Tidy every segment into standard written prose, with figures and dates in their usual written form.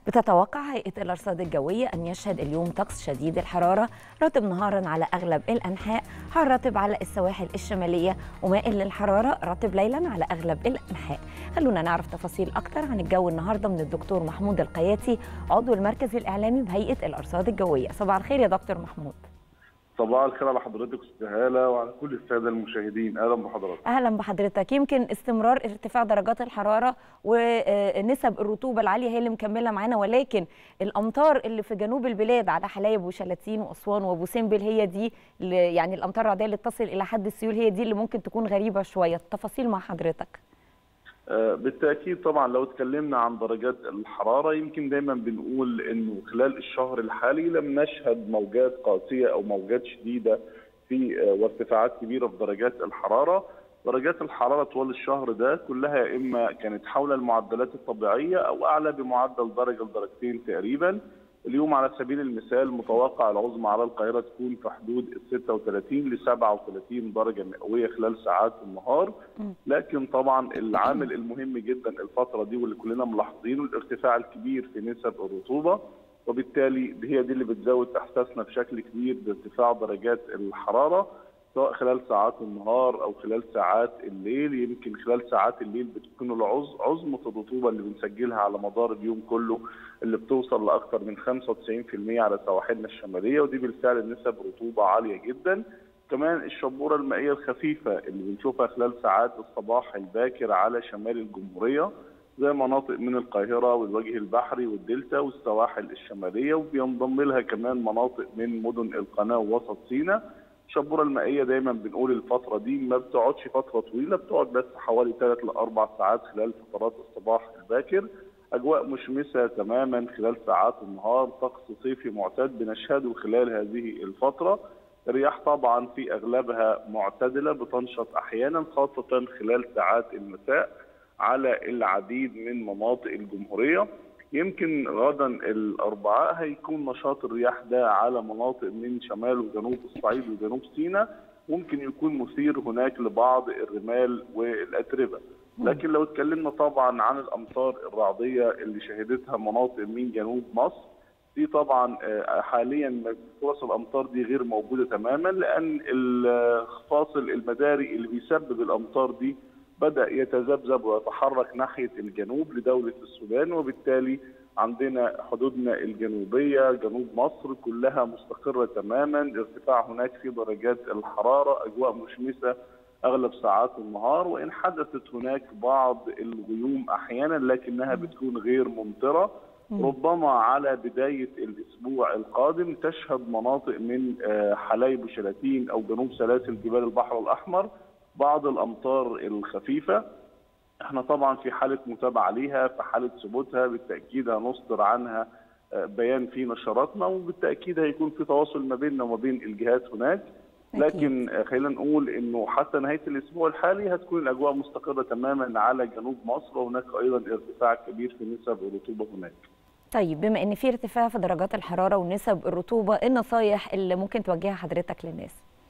بتتوقع هيئة الأرصاد الجوية أن يشهد اليوم طقس شديد الحرارة رطب نهارا على أغلب الأنحاء، حار رطب على السواحل الشمالية ومائل للحرارة رطب ليلا على أغلب الأنحاء. خلونا نعرف تفاصيل أكتر عن الجو النهاردة من الدكتور محمود القياتي، عضو المركز الإعلامي بهيئة الأرصاد الجوية. صباح الخير يا دكتور محمود. صباح الخير على حضرتك استاذ هاله وعلى كل الساده المشاهدين. اهلا بحضرتك. اهلا بحضرتك. يمكن استمرار ارتفاع درجات الحراره ونسب الرطوبه العاليه هي اللي مكمله معانا، ولكن الامطار اللي في جنوب البلاد على حلايب وشلاتين واسوان وابو سمبل هي دي يعني الامطار الرعديه اللي تصل الى حد السيول، هي دي اللي ممكن تكون غريبه شويه. التفاصيل مع حضرتك. بالتأكيد طبعا لو اتكلمنا عن درجات الحرارة يمكن دايما بنقول انه خلال الشهر الحالي لم نشهد موجات قاسية او موجات شديدة في وارتفاعات كبيرة في درجات الحرارة. درجات الحرارة طوال الشهر ده كلها يا اما كانت حول المعدلات الطبيعية او اعلى بمعدل درجة لدرجتين تقريبا. اليوم على سبيل المثال متوقع العظمى على القاهرة تكون في حدود 36 ل 37 درجة مئوية خلال ساعات النهار، لكن طبعا العامل المهم جدا الفترة دي واللي كلنا ملاحظينه الارتفاع الكبير في نسب الرطوبة، وبالتالي هي دي اللي بتزود احساسنا بشكل كبير بارتفاع درجات الحرارة سواء خلال ساعات النهار او خلال ساعات الليل. يمكن خلال ساعات الليل بتكون عظمى الرطوبه اللي بنسجلها على مدار اليوم كله اللي بتوصل لاكثر من 95% على سواحلنا الشماليه، ودي بالفعل نسب رطوبه عاليه جدا. كمان الشبوره المائيه الخفيفه اللي بنشوفها خلال ساعات الصباح الباكر على شمال الجمهوريه زي مناطق من القاهره والوجه البحري والدلتا والسواحل الشماليه، وبينضم لها كمان مناطق من مدن القناه ووسط سيناء. الشبوره المائيه دايما بنقول الفتره دي ما بتقعدش فتره طويله، بتقعد بس حوالي 3 ل 4 ساعات خلال فترات الصباح الباكر. اجواء مشمسه تماما خلال ساعات النهار، طقس صيفي معتاد بنشهده خلال هذه الفتره. الرياح طبعا في اغلبها معتدله بتنشط احيانا خاصه خلال ساعات المساء على العديد من مناطق الجمهوريه. يمكن غدا الاربعاء هيكون نشاط الرياح ده على مناطق من شمال وجنوب الصعيد وجنوب سيناء، ممكن يكون مثير هناك لبعض الرمال والاتربه. لكن لو اتكلمنا طبعا عن الامطار الرعديه اللي شهدتها مناطق من جنوب مصر، دي طبعا حاليا فرص الامطار دي غير موجوده تماما، لان الفاصل المداري اللي بيسبب الامطار دي بدأ يتذبذب ويتحرك ناحية الجنوب لدولة السودان، وبالتالي عندنا حدودنا الجنوبية جنوب مصر كلها مستقرة تماما. ارتفاع هناك في درجات الحرارة، أجواء مشمسة أغلب ساعات النهار، وإن حدثت هناك بعض الغيوم أحيانا لكنها بتكون غير ممطرة. ربما على بداية الأسبوع القادم تشهد مناطق من حلايب وشلاتين أو جنوب سلاسل جبال البحر الأحمر بعض الامطار الخفيفه. احنا طبعا في حاله متابعه ليها، في حاله ثبوتها بالتاكيد هنصدر عنها بيان في نشراتنا، وبالتاكيد هيكون في تواصل ما بيننا وما بين الجهات هناك. لكن خلينا نقول انه حتى نهايه الاسبوع الحالي هتكون الاجواء مستقره تماما على جنوب مصر، وهناك ايضا ارتفاع كبير في نسب الرطوبه هناك. طيب بما ان في ارتفاع في درجات الحراره ونسب الرطوبه، ايه النصايح اللي ممكن توجهها حضرتك للناس؟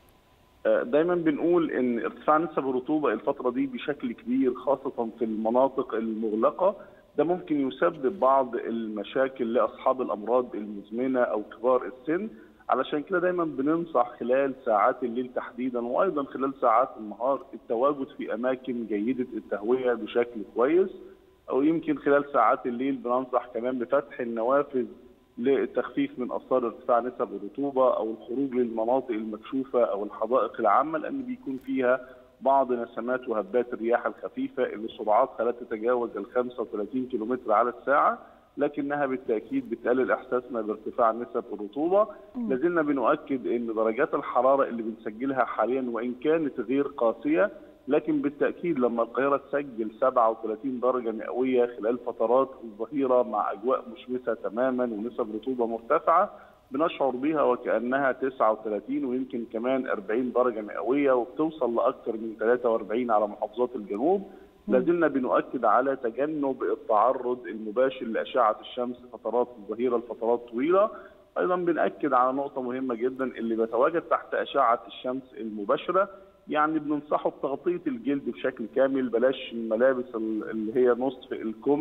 دايما بنقول ان ارتفاع نسب الرطوبه الفتره دي بشكل كبير خاصه في المناطق المغلقه، ده ممكن يسبب بعض المشاكل لاصحاب الامراض المزمنه او كبار السن. علشان كده دايما بننصح خلال ساعات الليل تحديدا وايضا خلال ساعات النهار التواجد في اماكن جيده التهويه بشكل كويس، او يمكن خلال ساعات الليل بننصح كمان بفتح النوافذ للتخفيف من اثار ارتفاع نسب الرطوبه او الخروج للمناطق المكشوفه او الحدائق العامه، لان بيكون فيها بعض نسمات وهبات الرياح الخفيفه اللي سرعاتها لا تتجاوز ال 35 كيلومتر على الساعه، لكنها بالتاكيد بتقلل احساسنا بارتفاع نسب الرطوبه. لازلنا بنؤكد ان درجات الحراره اللي بنسجلها حاليا وان كانت غير قاسيه، لكن بالتأكيد لما القاهرة تسجل 37 درجة مئوية خلال فترات الظهيرة مع أجواء مشمسة تماما ونسب رطوبة مرتفعة، بنشعر بها وكأنها 39 ويمكن كمان 40 درجة مئوية، وبتوصل لأكثر من 43 على محافظات الجنوب. لازلنا بنؤكد على تجنب التعرض المباشر لأشعة الشمس فترات الظهيرة لفترات طويلة. أيضا بنأكد على نقطة مهمة جدا، اللي بيتواجد تحت أشعة الشمس المباشرة يعني بننصحه بتغطية الجلد بشكل كامل، بلاش الملابس اللي هي نصف الكم،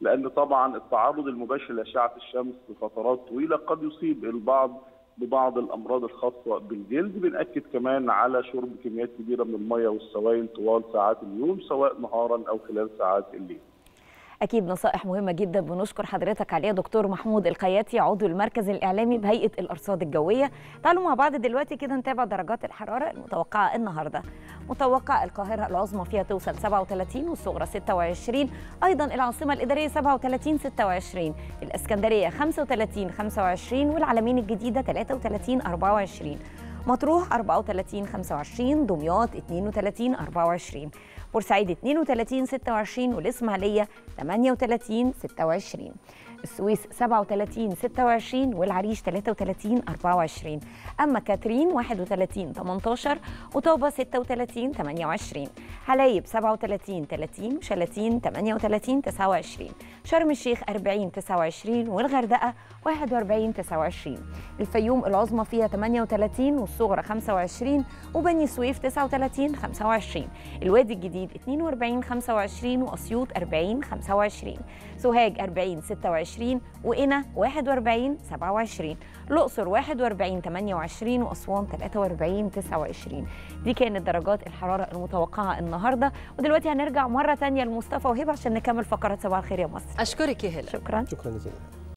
لان طبعا التعرض المباشر لاشعه الشمس لفترات طويله قد يصيب البعض ببعض الامراض الخاصه بالجلد. بنأكد كمان على شرب كميات كبيره من الميه والسوائل طوال ساعات اليوم سواء نهارا او خلال ساعات الليل. أكيد نصائح مهمة جدا بنشكر حضرتك عليها دكتور محمود القياتي عضو المركز الإعلامي بهيئة الأرصاد الجوية. تعالوا مع بعض دلوقتي كده نتابع درجات الحرارة المتوقعة النهاردة. متوقع القاهرة العظمى فيها توصل 37 والصغرى 26، أيضا العاصمة الإدارية 37 26، الإسكندرية 35 25، والعلمين الجديدة 33 24، مطروح 34 25، دمياط 32 24، بورسعيد 32 26، والإسماعيلية 38 26، السويس 37 26، والعريش 33 24، أما كاترين 31 18، وطابة 36 28، حلايب 37 30، وشلاتين 38 29، شرم الشيخ 40 29، والغردقة 41 29، الفيوم العظمى فيها 38 والصغرى 25، وبني سويف 39 25، الوادي الجديد 42 25، وأسيوط 40 25، سوهاج 40 26، وقنا 41 27، الأقصر 41 28، وأسوان 43 29. دي كانت درجات الحرارة المتوقعة النهارده. ودلوقتي هنرجع مرة تانية لمصطفى وهبة عشان نكمل فقرات صباح الخير يا مصر. أشكرك يا هلا. شكرا. شكرا جزيلا.